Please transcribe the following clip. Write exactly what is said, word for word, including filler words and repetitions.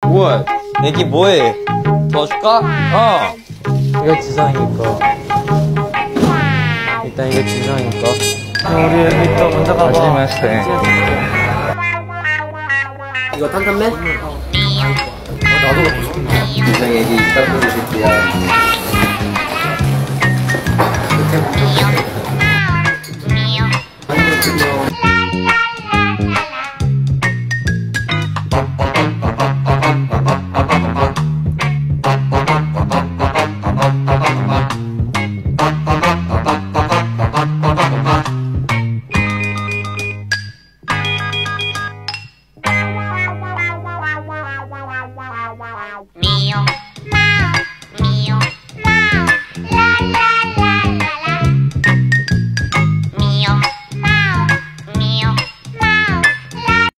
뭐야? 애기 뭐해? 도와줄까? 어. 이거 지성이 거. 일단 이거 지성이 거. 우리 애기 또 먼저 가봐. 하지마세. 이거 탄탄맨? 어, 나도 지성 애기 이따 보여줄게요.